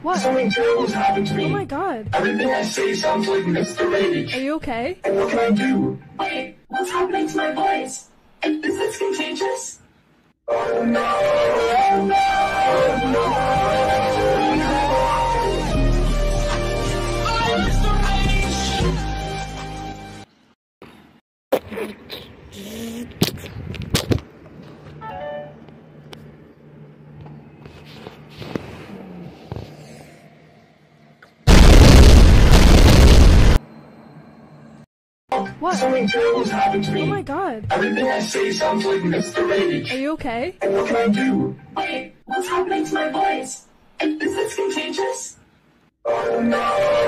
What? Something terrible's happened to me. Oh my god. Everything I say sounds like Mr. Rage. Are you okay? And what can I do? Wait, what's happening to my voice? Is this contagious? Oh no! Oh no! Oh no! I'm Mr. What? Something terrible's happened to me. Oh my god. Everything I say sounds like Mr. Rage. Are you okay? And what can I do? Wait, what's happening to my voice? Is this contagious? Oh no!